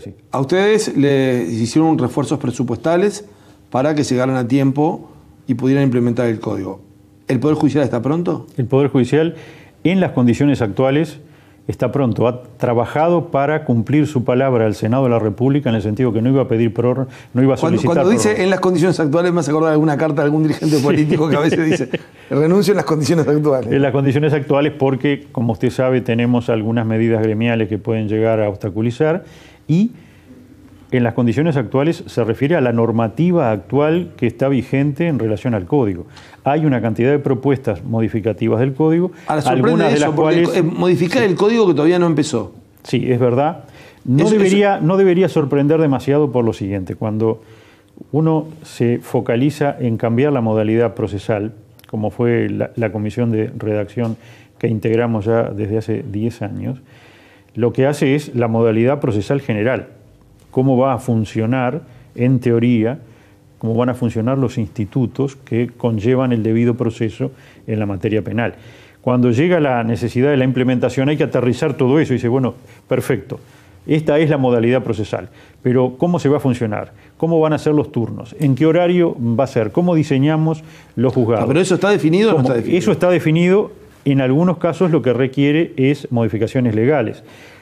así. A ustedes les hicieron refuerzos presupuestales para que llegaran a tiempo y pudieran implementar el código. ¿El Poder Judicial está pronto? El Poder Judicial, en las condiciones actuales, está pronto. Ha trabajado para cumplir su palabra al Senado de la República en el sentido que no iba a pedir prórroga, no iba a solicitar Cuando dice prórroga. en las condiciones actuales, me hace acordar de alguna carta de algún dirigente político que a veces dice renuncio en las condiciones actuales. En las condiciones actuales porque, como usted sabe, tenemos algunas medidas gremiales que pueden llegar a obstaculizar y en las condiciones actuales se refiere a la normativa actual que está vigente en relación al código. Hay una cantidad de propuestas modificativas del código, algunas de las cuales... modificar el código que todavía no empezó. Sí, es verdad. No debería sorprender demasiado por lo siguiente. Cuando uno se focaliza en cambiar la modalidad procesal, como fue la comisión de redacción que integramos ya desde hace 10 años, lo que hace es la modalidad procesal general. Cómo va a funcionar, en teoría, cómo van a funcionar los institutos que conllevan el debido proceso en la materia penal. Cuando llega la necesidad de la implementación hay que aterrizar todo eso y dice, bueno, perfecto, esta es la modalidad procesal, pero ¿cómo se va a funcionar? ¿Cómo van a ser los turnos? ¿En qué horario va a ser? ¿Cómo diseñamos los juzgados? ¿Pero eso está definido o no está definido? Eso está definido. En algunos casos lo que requiere es modificaciones legales.